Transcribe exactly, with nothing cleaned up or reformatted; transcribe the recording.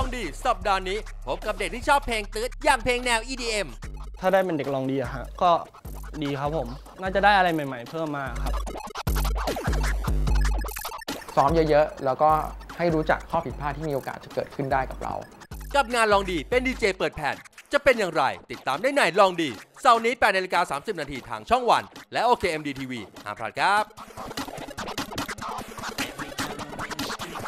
องดีสัปดาห์นี้พบกับเด็กที่ชอบเพลงตื๊ดอย่างเพลงแนว อี ดี เอ็มถ้าได้เป็นเด็กลองดีอะฮะก็ดีครับผมน่าจะได้อะไรใหม่ๆเพิ่มมาครับซ้อมเยอะๆแล้วก็ให้รู้จักข้อผิดพลาดที่มีโอกาสจะเกิดขึ้นได้กับเรากับงานลองดีเป็นดีเจเปิดแผ่นจะเป็นอย่างไรติดตามได้ในลองดีเสาร์นี้แปดนาฬิกาสามสิบนาทีทางช่องวันและ โอ เค เอ็ม ดี ที วี ห้ามพลาดครับ